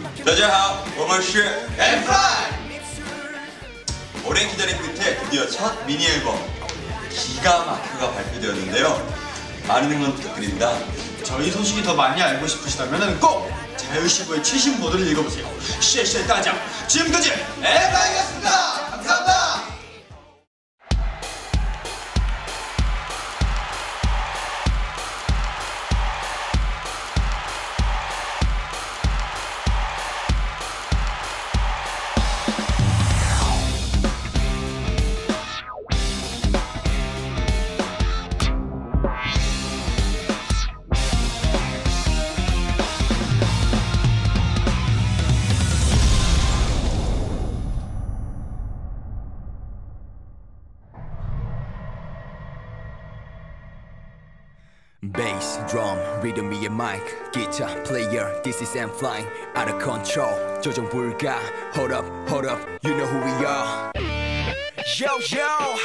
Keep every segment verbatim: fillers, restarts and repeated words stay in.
大家好，我们是 M-Fly。 오랜 기다림 끝에 드디어 첫 미니 앨범 기가 막혀가 발표되었는데요. 많은 응원 부탁드립니다. 저희 소식이 더 많이 알고 싶으시다면 꼭 자유시부의 최신 보도를 읽어보세요. 시에시에 따장 지금까지 M-Fly였습니다. 감사합니다. Bass, drum, rhythm 위에 mic, guitar, player, this is M-Fly, out of control, 조정 불가, hold up, hold up, you know who we are. Yo, yo,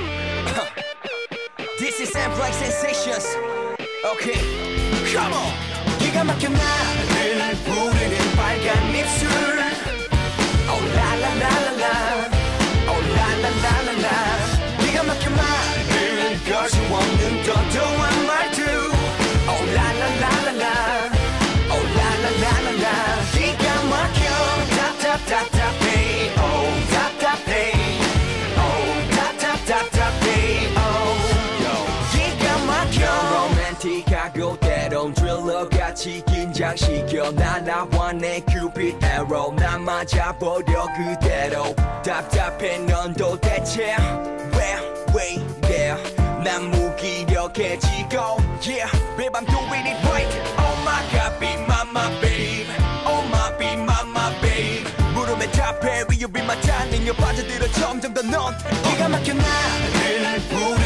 this is M-Fly Sensations, okay, come on. 기가 막혀 나를 부르는 빨간 입술, oh la la la la la, oh la la la la la. 기가 막혀 말을 걸 수 없는 도도한 말투. Oh la la la la la, oh la la la la la. 기가 막혀 답답답답해, oh 답답해, oh 답답답답해, oh yo. 기가 막혀 로맨틱하고 때론 드릴러같이 긴장시켜 나 나와 내 큐피드 에러 나 맞아버려 그대로 답답해 넌 도대체 왜 왜 이래 난 무기력해지고 yeah babe I'm doing it right oh my god be my my babe oh my be my my babe 물음에 답해 will you be my darling 빠져들어 점점 더 넌 기가 막혀 나를 부르